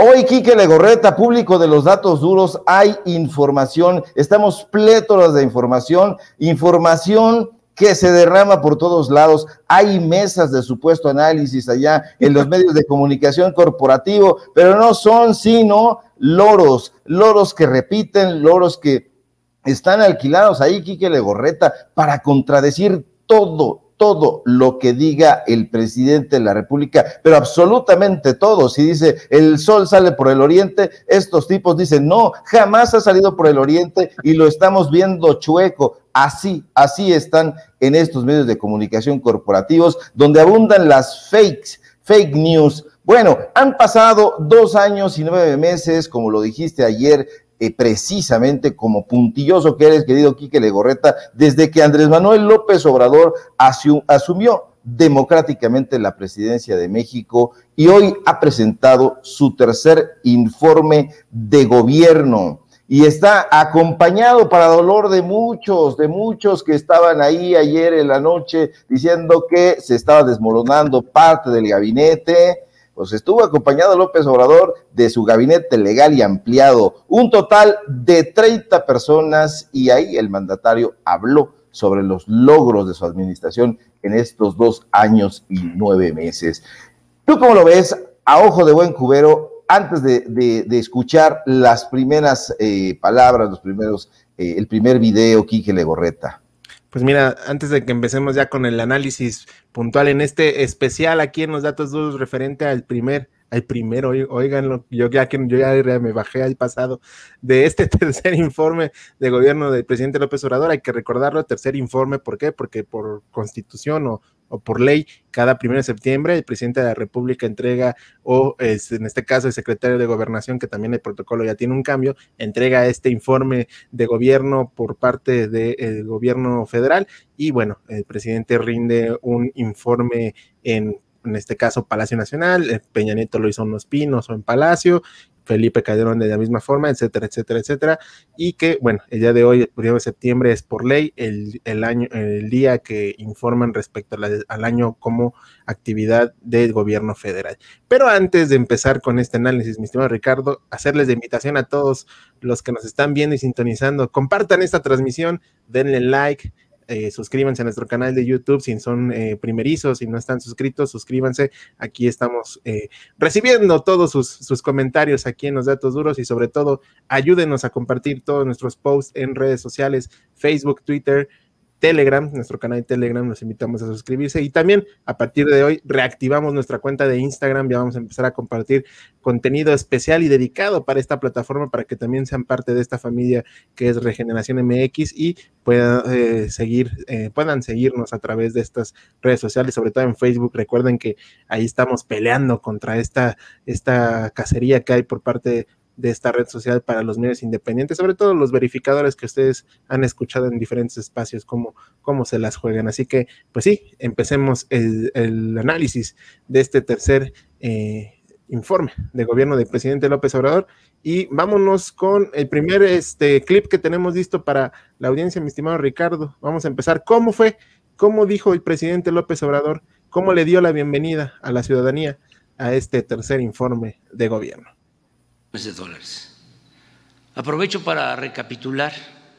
Hoy, Quique Legorreta, público de los datos duros, hay información, estamos plétoras de información que se derrama por todos lados, hay mesas de supuesto análisis allá en los medios de comunicación corporativo, pero no son sino loros que repiten, loros que están alquilados ahí, Quique Legorreta, para contradecir todo lo que diga el presidente de la República, pero absolutamente todo. Si dice el sol sale por el oriente, estos tipos dicen no, jamás ha salido por el oriente y lo estamos viendo chueco. Así están en estos medios de comunicación corporativos, donde abundan las fake news. Bueno, han pasado 2 años y 9 meses, como lo dijiste ayer, precisamente como puntilloso que eres, querido Quique Legorreta, desde que Andrés Manuel López Obrador asumió democráticamente la presidencia de México y hoy ha presentado su tercer informe de gobierno y está acompañado, para dolor de muchos que estaban ahí ayer en la noche diciendo que se estaba desmoronando parte del gabinete. Pues estuvo acompañado López Obrador de su gabinete legal y ampliado, un total de 30 personas, y ahí el mandatario habló sobre los logros de su administración en estos 2 años y 9 meses. ¿Tú cómo lo ves a ojo de buen cubero, antes de escuchar las primeras palabras, el primer video, Quique Legorreta? Pues mira, antes de que empecemos ya con el análisis puntual en este especial aquí en los datos duros referente al primero, oiganlo, yo ya me bajé al pasado de este tercer informe de gobierno del presidente López Obrador. Hay que recordarlo, tercer informe, ¿por qué? Porque por constitución o por ley, cada 1 de septiembre el presidente de la República entrega, en este caso el secretario de Gobernación, que también el protocolo ya tiene un cambio, entrega este informe de gobierno por parte del gobierno federal, y bueno, el presidente rinde un informe en este caso Palacio Nacional, Peña Nieto lo hizo en Los Pinos o en Palacio, Felipe Calderón de la misma forma, etcétera, y que, bueno, el día de hoy, el 1 de septiembre, es por ley el día que informan respecto al año como actividad del gobierno federal. Pero antes de empezar con este análisis, mi estimado Ricardo, hacerles de invitación a todos los que nos están viendo y sintonizando, compartan esta transmisión, denle like, suscríbanse a nuestro canal de YouTube si son primerizos, si no están suscritos, suscríbanse. Aquí estamos recibiendo todos sus comentarios aquí en los datos duros, y sobre todo ayúdenos a compartir todos nuestros posts en redes sociales, Facebook, Twitter, Telegram, nuestro canal de Telegram, los invitamos a suscribirse, y también a partir de hoy reactivamos nuestra cuenta de Instagram, ya vamos a empezar a compartir contenido especial y dedicado para esta plataforma, para que también sean parte de esta familia que es Regeneración MX y puedan seguirnos a través de estas redes sociales, sobre todo en Facebook. Recuerden que ahí estamos peleando contra esta cacería que hay por parte de esta red social para los medios independientes, sobre todo los verificadores que ustedes han escuchado en diferentes espacios, cómo se las juegan. Así que, pues sí, empecemos el análisis de este tercer informe de gobierno del presidente López Obrador, y vámonos con el primer clip que tenemos listo para la audiencia, mi estimado Ricardo. Vamos a empezar. ¿Cómo dijo el presidente López Obrador? ¿Cómo le dio la bienvenida a la ciudadanía a este tercer informe de gobierno? De dólares. Aprovecho para recapitular: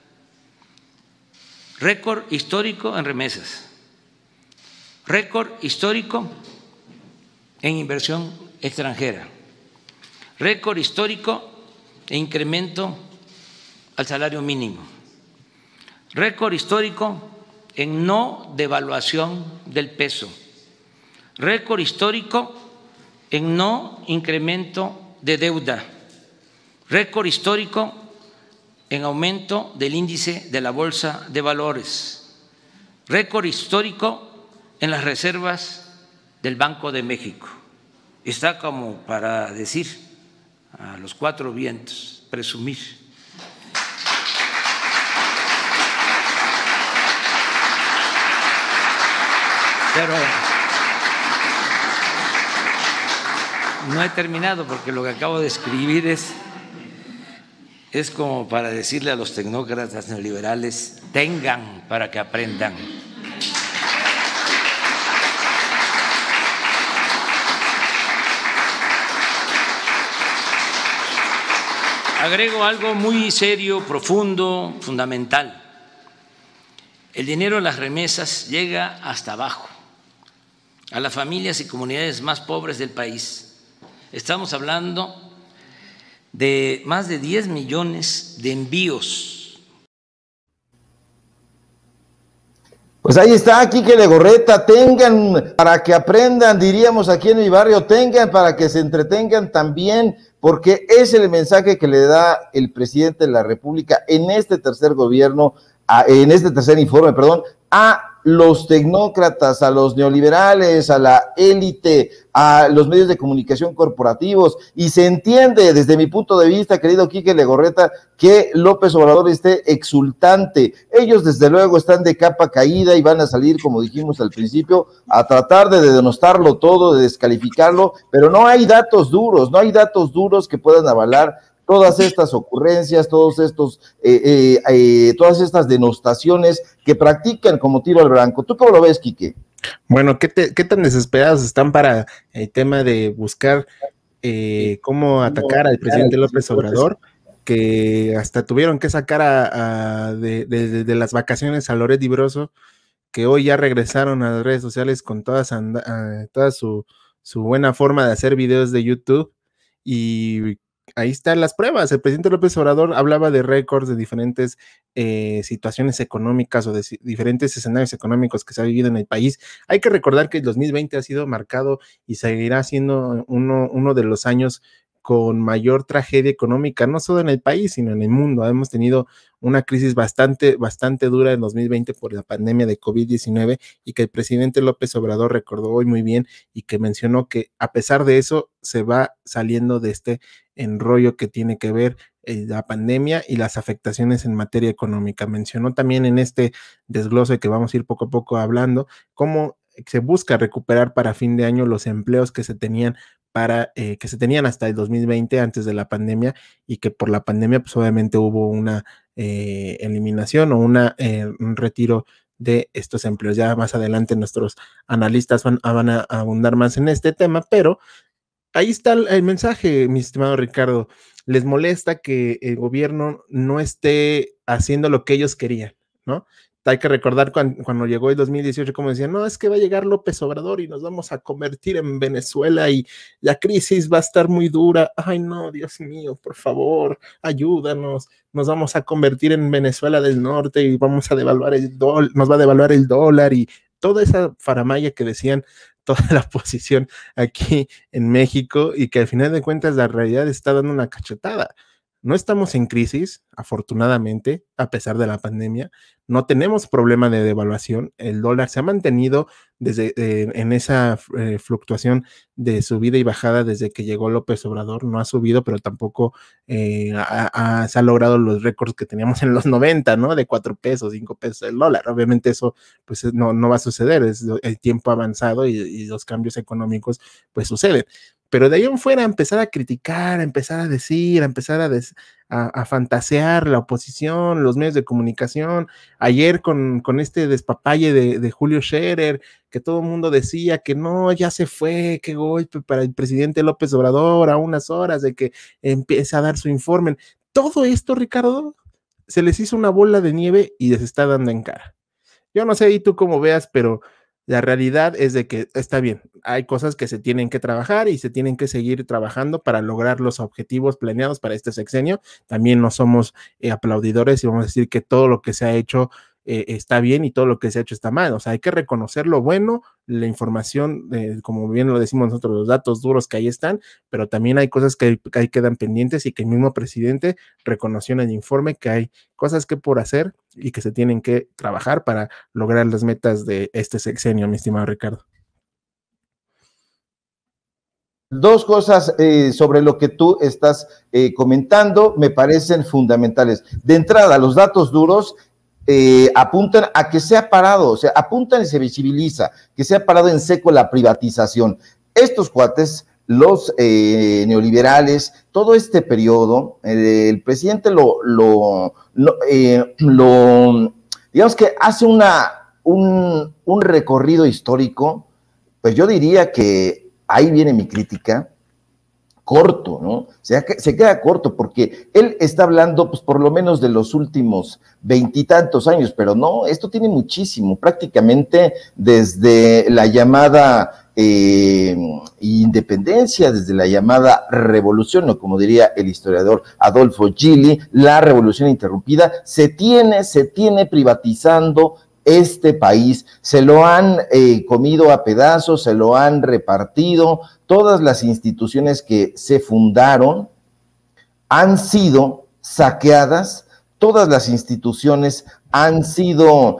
récord histórico en remesas, récord histórico en inversión extranjera, récord histórico en incremento al salario mínimo, récord histórico en no devaluación del peso, récord histórico en no incremento de deuda, récord histórico en aumento del índice de la Bolsa de Valores, récord histórico en las reservas del Banco de México. Está como para decir a los 4 vientos, presumir. Pero no he terminado, porque lo que acabo de escribir es como para decirle a los tecnócratas neoliberales: tengan para que aprendan. agrego algo muy serio, profundo, fundamental. El dinero de las remesas llega hasta abajo, a las familias y comunidades más pobres del país. Estamos hablando de más de 10 millones de envíos. Pues ahí está, Quique Legorreta, tengan para que aprendan, diríamos aquí en mi barrio, tengan para que se entretengan también, porque es el mensaje que le da el presidente de la República en este tercer gobierno, en este tercer informe, perdón, a los tecnócratas, a los neoliberales, a la élite, a los medios de comunicación corporativos, y se entiende desde mi punto de vista, querido Quique Legorreta, que López Obrador esté exultante. Ellos desde luego están de capa caída y van a salir, como dijimos al principio, a tratar de denostarlo todo, de descalificarlo, pero no hay datos duros que puedan avalar todas estas ocurrencias, todas estas denostaciones que practican como tiro al blanco. ¿Tú cómo lo ves, Quique? Bueno, ¿qué tan desesperados están para el tema de buscar cómo atacar al presidente López Obrador, que hasta tuvieron que sacar de las vacaciones a Loret y Broso, que hoy ya regresaron a las redes sociales con toda su buena forma de hacer videos de YouTube? Y ahí están las pruebas. El presidente López Obrador hablaba de récords, de diferentes situaciones económicas o de diferentes escenarios económicos que se ha vivido en el país. Hay que recordar que el 2020 ha sido marcado y seguirá siendo uno de los años con mayor tragedia económica, no solo en el país, sino en el mundo. Hemos tenido una crisis bastante dura en 2020 por la pandemia de COVID-19, y que el presidente López Obrador recordó hoy muy bien, y que mencionó que a pesar de eso se va saliendo de este enrollo que tiene que ver la pandemia y las afectaciones en materia económica. Mencionó también en este desglose que vamos a ir poco a poco hablando, cómo se busca recuperar para fin de año los empleos que se tenían hasta el 2020, antes de la pandemia, y que por la pandemia pues obviamente hubo una eliminación o un retiro de estos empleos. Ya más adelante nuestros analistas van a abundar más en este tema, pero ahí está el mensaje, mi estimado Ricardo. Les molesta que el gobierno no esté haciendo lo que ellos querían, ¿no? Hay que recordar cuando llegó el 2018, como decían, no, es que va a llegar López Obrador y nos vamos a convertir en Venezuela y la crisis va a estar muy dura. Ay, no, Dios mío, por favor, ayúdanos. Nos vamos a convertir en Venezuela del Norte y vamos a devaluar nos va a devaluar el dólar, y toda esa faramaya que decían toda la oposición aquí en México, y que al final de cuentas la realidad está dando una cachetada. No estamos en crisis, afortunadamente, a pesar de la pandemia. No tenemos problema de devaluación. El dólar se ha mantenido en esa fluctuación de subida y bajada desde que llegó López Obrador. No ha subido, pero tampoco se ha logrado los récords que teníamos en los 90, ¿no? De 4 pesos, 5 pesos el dólar. Obviamente eso pues no va a suceder. Es el tiempo avanzado y los cambios económicos pues suceden. Pero de ahí en fuera empezar a criticar, a empezar a decir, a empezar a fantasear la oposición, los medios de comunicación. Ayer con este despapalle de Julio Scherer, que todo el mundo decía que no, ya se fue, qué golpe para el presidente López Obrador a unas horas de que empiece a dar su informe. Todo esto, Ricardo, se les hizo una bola de nieve y les está dando en cara. Yo no sé ahí tú cómo veas, pero la realidad es de que está bien, hay cosas que se tienen que trabajar y se tienen que seguir trabajando para lograr los objetivos planeados para este sexenio. También no somos aplaudidores y vamos a decir que todo lo que se ha hecho está bien y todo lo que se ha hecho está mal. O sea, hay que reconocer lo bueno, la información, como bien lo decimos nosotros, los datos duros que ahí están, pero también hay cosas que ahí quedan pendientes, y que el mismo presidente reconoció en el informe que hay cosas que por hacer y que se tienen que trabajar para lograr las metas de este sexenio, mi estimado Ricardo. Dos cosas sobre lo que tú estás comentando me parecen fundamentales. De entrada, los datos duros apuntan a que se ha parado, o sea, apuntan y se visibiliza que se ha parado en seco la privatización. Estos cuates, los neoliberales, todo este periodo, el presidente digamos que hace un recorrido histórico, pues yo diría que ahí viene mi crítica, corto, ¿no? Se queda corto porque él está hablando, pues, por lo menos de los últimos 20 y tantos años, pero no, esto tiene muchísimo, prácticamente desde la llamada independencia, desde la llamada revolución, o como diría el historiador Adolfo Gili, la revolución interrumpida, se tiene privatizando este país, se lo han comido a pedazos, se lo han repartido, todas las instituciones que se fundaron han sido saqueadas, todas las instituciones han sido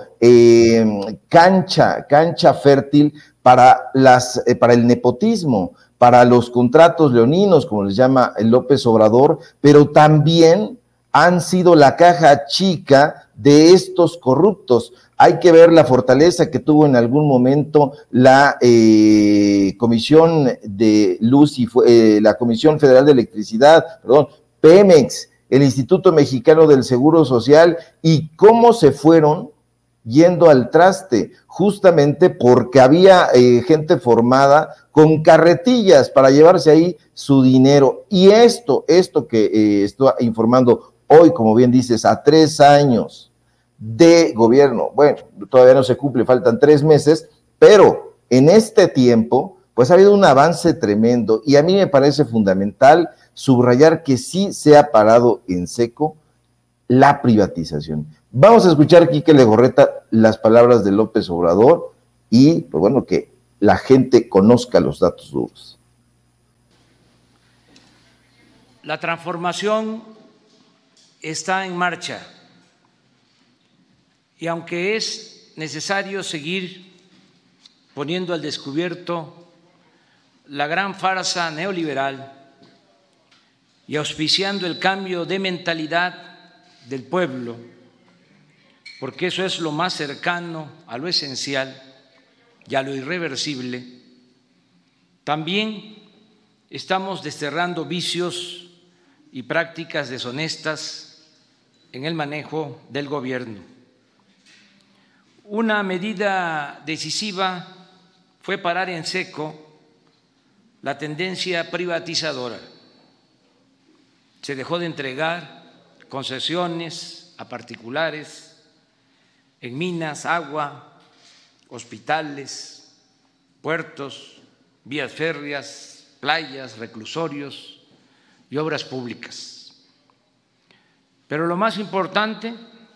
cancha fértil para el nepotismo, para los contratos leoninos, como les llama López Obrador, pero también han sido la caja chica de estos corruptos. Hay que ver la fortaleza que tuvo en algún momento la Comisión de Luz y la Comisión Federal de Electricidad, Pemex, el Instituto Mexicano del Seguro Social, y cómo se fueron yendo al traste, justamente porque había gente formada con carretillas para llevarse ahí su dinero. Y esto que estoy informando hoy, como bien dices, a 3 años de gobierno, bueno, todavía no se cumple, faltan 3 meses, pero en este tiempo, pues ha habido un avance tremendo, y a mí me parece fundamental subrayar que sí se ha parado en seco la privatización. Vamos a escuchar, Quique Legorreta, las palabras de López Obrador y, pues bueno, que la gente conozca los datos duros. La transformación está en marcha y aunque es necesario seguir poniendo al descubierto la gran farsa neoliberal y auspiciando el cambio de mentalidad del pueblo, porque eso es lo más cercano a lo esencial y a lo irreversible, también estamos desterrando vicios y prácticas deshonestas en el manejo del gobierno. Una medida decisiva fue parar en seco la tendencia privatizadora. Se dejó de entregar concesiones a particulares en minas, agua, hospitales, puertos, vías férreas, playas, reclusorios y obras públicas. Pero lo más importante,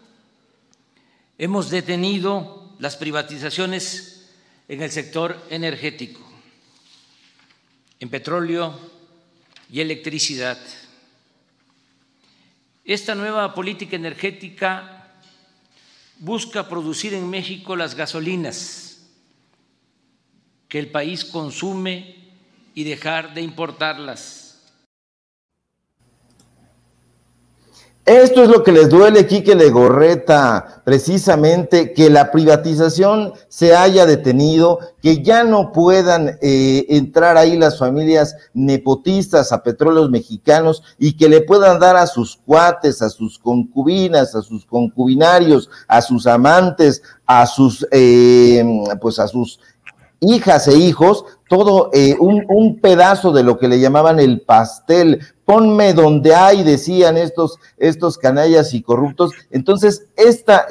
hemos detenido las privatizaciones en el sector energético, en petróleo y electricidad. Esta nueva política energética busca producir en México las gasolinas que el país consume y dejar de importarlas. Esto es lo que les duele, Quique Legorreta, precisamente que la privatización se haya detenido, que ya no puedan entrar ahí las familias nepotistas a Petróleos Mexicanos y que le puedan dar a sus cuates, a sus concubinas, a sus concubinarios, a sus amantes, a sus pues a sus hijas e hijos, todo un pedazo de lo que le llamaban el pastel. Ponme donde hay, decían estos canallas y corruptos. Entonces, esta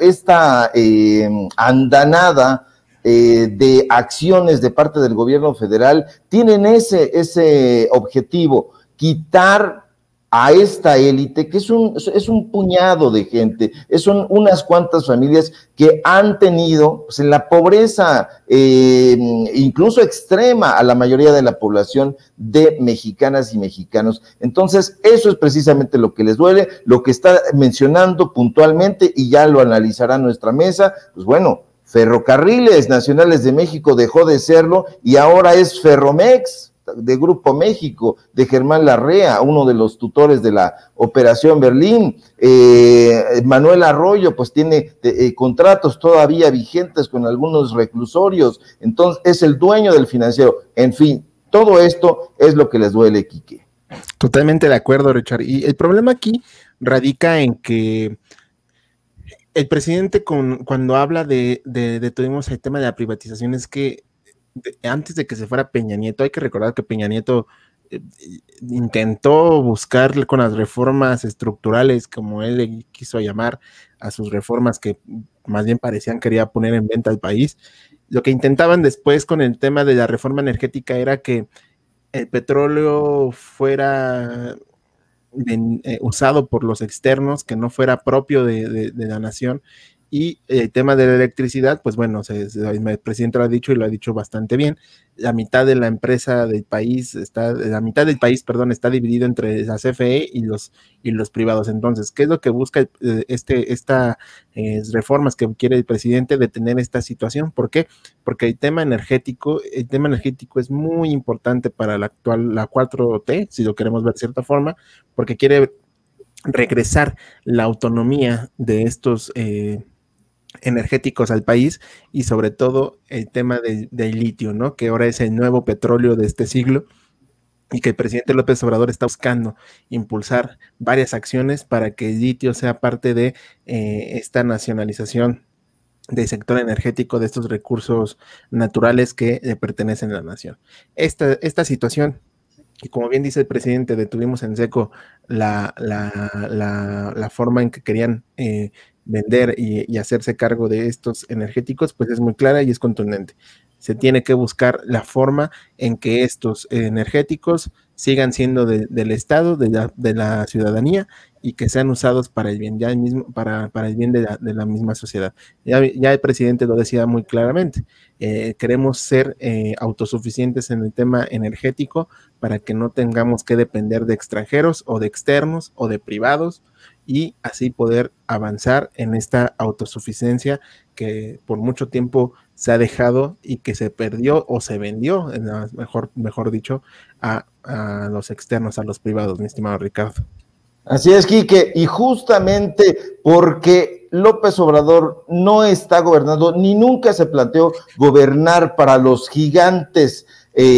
andanada de acciones de parte del gobierno federal tienen ese objetivo, quitar a esta élite, que es un puñado de gente, son unas cuantas familias que han tenido, pues, en la pobreza incluso extrema a la mayoría de la población de mexicanas y mexicanos. Entonces, eso es precisamente lo que les duele, lo que está mencionando puntualmente, y ya lo analizará nuestra mesa. Pues bueno, Ferrocarriles Nacionales de México dejó de serlo y ahora es Ferromex, de Grupo México, de Germán Larrea, uno de los tutores de la Operación Berlín. Manuel Arroyo, pues tiene contratos todavía vigentes con algunos reclusorios, entonces es el dueño del financiero. En fin, todo esto es lo que les duele, Quique. Totalmente de acuerdo, Richard. Y el problema aquí radica en que el presidente, cuando habla tuvimos el tema de la privatización, es que antes de que se fuera Peña Nieto, hay que recordar que Peña Nieto intentó buscar con las reformas estructurales, como él le quiso llamar a sus reformas que más bien parecían quería poner en venta al país. Lo que intentaban después con el tema de la reforma energética era que el petróleo fuera usado por los externos, que no fuera propio de la nación. Y el tema de la electricidad, pues bueno, el presidente lo ha dicho y lo ha dicho bastante bien. La mitad de la empresa del país la mitad del país, perdón, está dividido entre la CFE y los privados. Entonces, ¿qué es lo que busca estas reformas que quiere el presidente? Detener esta situación. ¿Por qué? Porque el tema energético es muy importante para la 4T, si lo queremos ver de cierta forma, porque quiere regresar la autonomía de estos energéticos al país y sobre todo el tema del litio, ¿no? Que ahora es el nuevo petróleo de este siglo y que el presidente López Obrador está buscando impulsar varias acciones para que el litio sea parte de esta nacionalización del sector energético de estos recursos naturales que le pertenecen a la nación. Esta situación, y como bien dice el presidente, detuvimos en seco la forma en que querían vender y hacerse cargo de estos energéticos, pues es muy clara y es contundente. Se tiene que buscar la forma en que estos energéticos sigan siendo del Estado, de la ciudadanía, y que sean usados para el bien, para el bien de la misma sociedad. Ya el presidente lo decía muy claramente, queremos ser autosuficientes en el tema energético para que no tengamos que depender de extranjeros o de externos o de privados, y así poder avanzar en esta autosuficiencia que por mucho tiempo se ha dejado y que se perdió o se vendió, mejor dicho, a los externos, a los privados, mi estimado Ricardo. Así es, Quique, y justamente porque López Obrador no está gobernando, ni nunca se planteó gobernar para los gigantes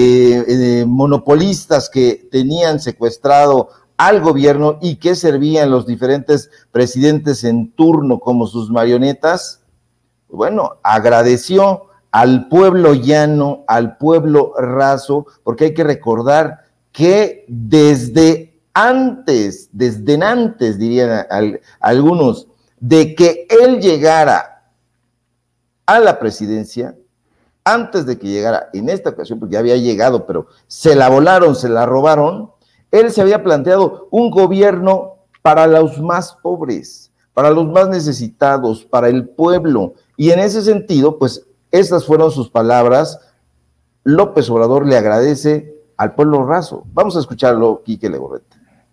monopolistas que tenían secuestrado al gobierno y que servían los diferentes presidentes en turno como sus marionetas. Bueno, agradeció al pueblo llano, al pueblo raso, porque hay que recordar que desde antes dirían algunos, de que él llegara a la presidencia, antes de que llegara en esta ocasión, porque ya había llegado, pero se la volaron, se la robaron, él se había planteado un gobierno para los más pobres, para los más necesitados, para el pueblo, y en ese sentido, pues, estas fueron sus palabras. López Obrador le agradece al pueblo raso. Vamos a escucharlo, Quique Legorreta.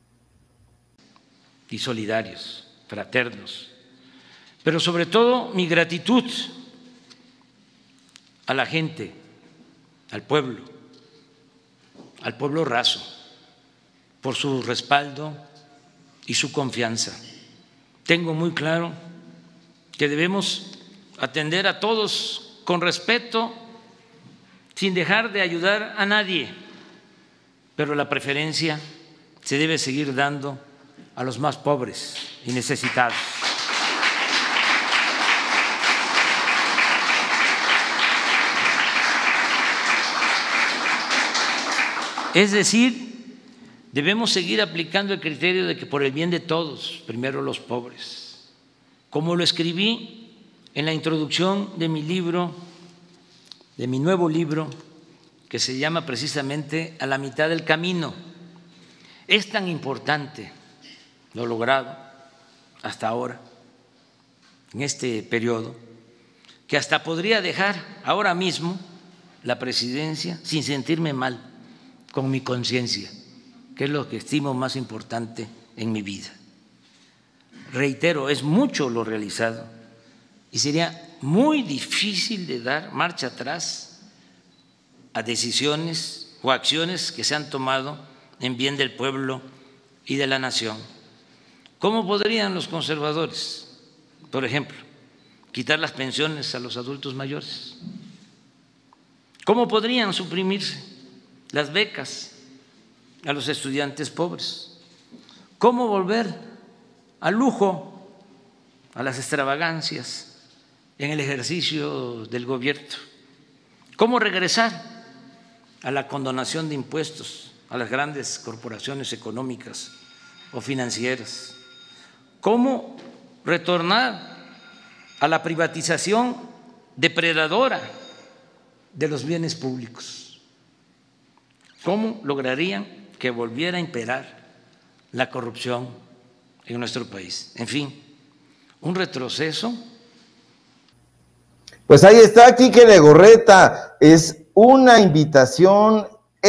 Y solidarios, fraternos, pero sobre todo mi gratitud a la gente, al pueblo raso, por su respaldo y su confianza. Tengo muy claro que debemos atender a todos con respeto, sin dejar de ayudar a nadie, pero la preferencia se debe seguir dando a los más pobres y necesitados. Es decir, debemos seguir aplicando el criterio de que por el bien de todos, primero los pobres. Como lo escribí en la introducción de mi libro, de mi nuevo libro, que se llama precisamente A la mitad del camino. Es tan importante lo logrado hasta ahora, en este periodo, que hasta podría dejar ahora mismo la presidencia sin sentirme mal con mi conciencia, que es lo que estimo más importante en mi vida. Reitero, es mucho lo realizado y sería muy difícil de dar marcha atrás a decisiones o acciones que se han tomado en bien del pueblo y de la nación. ¿Cómo podrían los conservadores, por ejemplo, quitar las pensiones a los adultos mayores? ¿Cómo podrían suprimirse las becas a los estudiantes pobres? ¿Cómo volver al lujo, a las extravagancias en el ejercicio del gobierno? ¿Cómo regresar a la condonación de impuestos a las grandes corporaciones económicas o financieras. ¿Cómo retornar a la privatización depredadora de los bienes públicos? ¿Cómo lograrían que volviera a imperar la corrupción en nuestro país? En fin, un retroceso. Pues ahí está, Quique Legorreta, es una invitación,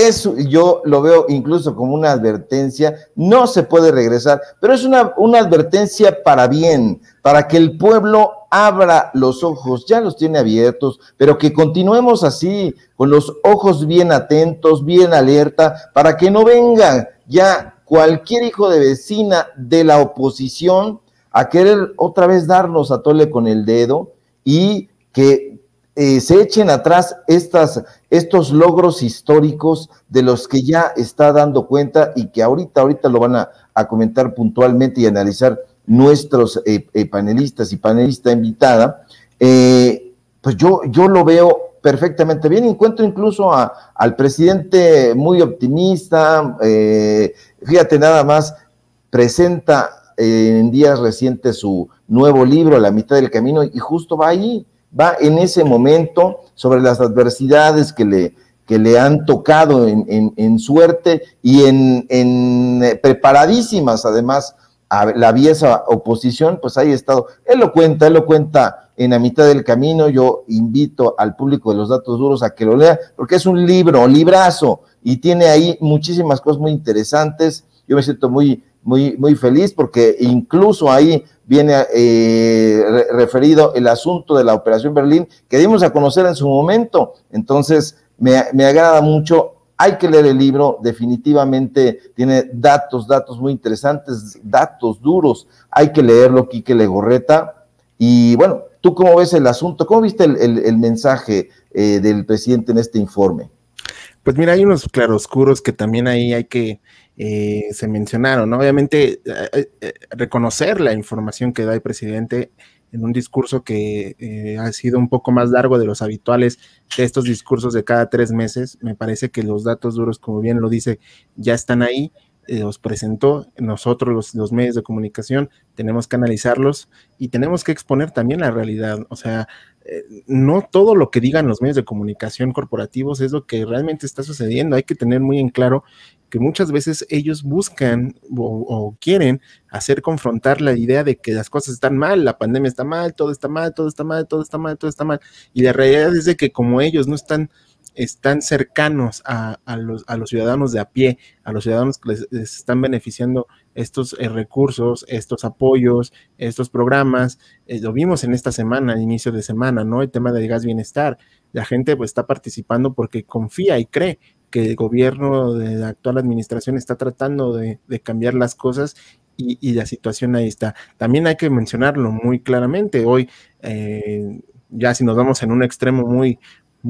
yo lo veo incluso como una advertencia, no se puede regresar, pero es una advertencia para bien, para que el pueblo abra los ojos, ya los tiene abiertos, pero que continuemos así, con los ojos bien atentos, bien alerta, para que no venga ya cualquier hijo de vecina de la oposición a querer otra vez darnos a tole con el dedo y que se echen atrás estos logros históricos de los que ya está dando cuenta y que ahorita lo van a comentar puntualmente y analizar nuestros panelistas y panelista invitada. Pues yo lo veo perfectamente bien, encuentro incluso al presidente muy optimista, fíjate nada más, presenta en días recientes su nuevo libro, La mitad del camino, y justo va ahí, va en ese momento sobre las adversidades que le han tocado en suerte y en preparadísimas además a la vieja oposición, pues ahí ha estado. Él lo cuenta en La mitad del camino. Yo invito al público de los datos duros a que lo lea, porque es un librazo, y tiene ahí muchísimas cosas muy interesantes. Yo me siento muy feliz porque incluso ahí viene referido el asunto de la Operación Berlín, que dimos a conocer en su momento. Entonces, me agrada mucho. Hay que leer el libro, definitivamente tiene datos muy interesantes, datos duros. Hay que leerlo, Quique Legorreta. Y bueno, ¿tú cómo ves el asunto? ¿Cómo viste el mensaje del presidente en este informe? Pues mira, hay unos claroscuros que también ahí hay que se mencionaron, ¿no? Obviamente reconocer la información que da el presidente en un discurso que ha sido un poco más largo de los habituales de estos discursos de cada 3 meses. Me parece que los datos duros, como bien lo dice, ya están ahí, los presentó. Nosotros los medios de comunicación tenemos que analizarlos y tenemos que exponer también la realidad. O sea, no todo lo que digan los medios de comunicación corporativos es lo que realmente está sucediendo. Hay que tener muy en claro que muchas veces ellos buscan o quieren hacer confrontar la idea de que las cosas están mal, la pandemia está mal, todo está mal, todo está mal, todo está mal, todo está mal. Y la realidad es de que como ellos no están cercanos a los ciudadanos de a pie, a los ciudadanos que les están beneficiando estos recursos, estos apoyos, estos programas. Lo vimos en esta semana, al inicio de semana, ¿no? El tema del gas bienestar. La gente pues está participando porque confía y cree que el gobierno de la actual administración está tratando de cambiar las cosas y la situación ahí está. También hay que mencionarlo muy claramente. Hoy, ya si nos vamos en un extremo muy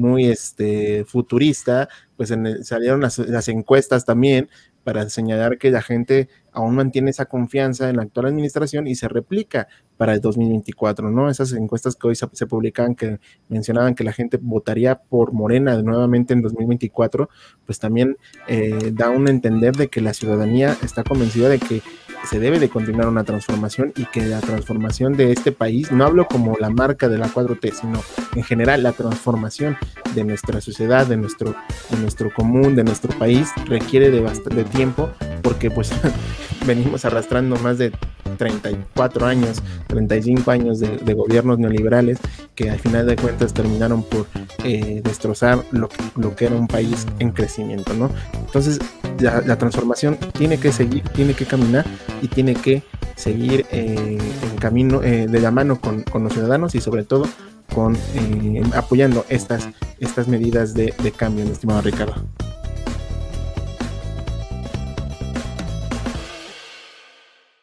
futurista, pues salieron las encuestas también para señalar que la gente aún mantiene esa confianza en la actual administración y se replica para el 2024, ¿no? Esas encuestas que hoy se publicaban que mencionaban que la gente votaría por Morena nuevamente en 2024, pues también da un entender de que la ciudadanía está convencida de que se debe de continuar una transformación y que la transformación de este país, no hablo como la marca de la 4T, sino en general la transformación de nuestra sociedad, de nuestro común, de nuestro país, requiere de bastante tiempo, porque pues venimos arrastrando más de 34 años, 35 años de gobiernos neoliberales que al final de cuentas terminaron por destrozar lo que era un país en crecimiento, ¿no? Entonces la transformación tiene que seguir, tiene que caminar y tiene que seguir en camino de la mano con los ciudadanos y sobre todo apoyando estas medidas de cambio, mi estimado Ricardo.